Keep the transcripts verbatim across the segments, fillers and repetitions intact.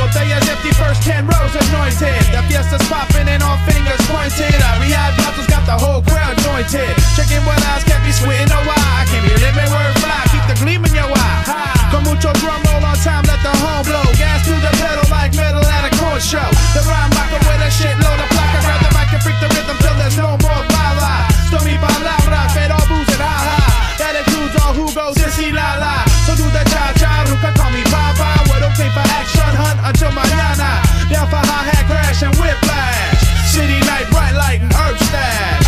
botellas empty, first ten rows anointed. The fiesta's popping and all fingers pointed. I rehab bottles got the whole crowd jointed. Checking what eyes can't be sweating no why. I can't hear living word fly, keep the gleam in your eye. Ha. Con mucho drum roll on time, let the horn blow. Gas to the pedal like metal at a corn show. The rhyme rocker with a shitload of placa. Grab the mic and freak the rhythm till there's no more bala. Stormy palabras, pero booze and ha-ha. That includes all who goes sissy la la. So do the cha-cha, who can call me Papa. We're okay for action, hunt until mañana. Down for hi-hat crash and whiplash. City night, bright light and herb stash.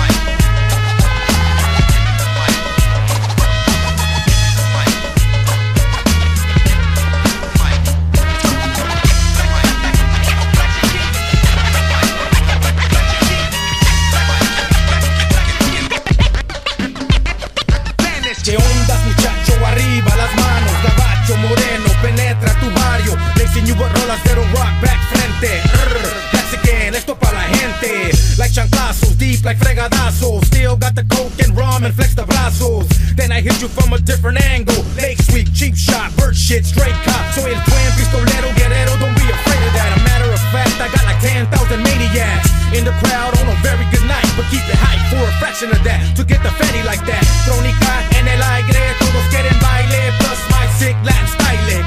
¿Qué ondas, muchacho? Arriba las manos, gabacho moreno, penetra tu barrio. Racing you with rolas de rock back frente. Rrr, Mexican, esto pa' la gente. Like chanclazos, deep like fregadazos. Still got the coke and rum and flex the brazos. Then I hit you from a different angle. Lake Sweep, cheap shot, bird shit, straight cop. Soy el buen pistolero, guerrero, don't be afraid of that. A matter of fact, I got like ten thousand maniacs in the crowd on a very good night. But keep it hype for a fraction of that. To get the fatty like that. Trónica en el aire, todos quieren baile. Plus my sick Latin style.